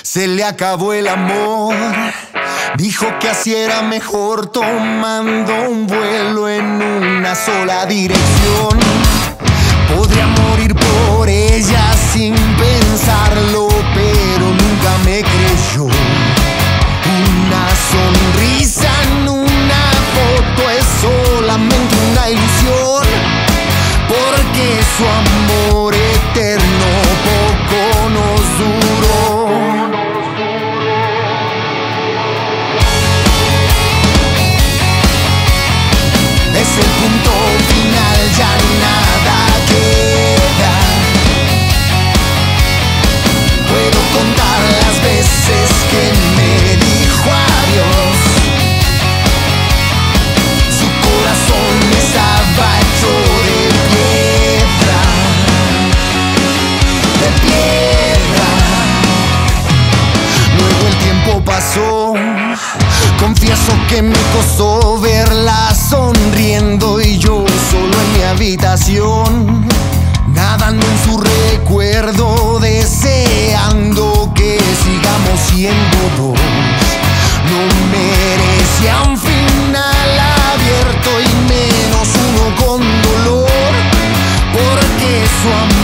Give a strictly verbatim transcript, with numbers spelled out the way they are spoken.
Se le acabó el amor. Dijo que así era mejor, tomando un vuelo en una sola dirección. Podría morir por ella sin pensarlo, pero nunca me creyó. Una sonrisa en una foto es solamente una ilusión, porque su amor eterno poco nos duró. Es el punto final, ya nada queda. Puedo contar las veces que me dijo adiós. Su corazón estaba hecho de piedra, de piedra. Luego el tiempo pasó. Confieso que me costó verla sonriendo y yo solo en mi habitación, nadando en su recuerdo, deseando que sigamos siendo dos. No merecía un final abierto y menos uno con dolor, porque su amor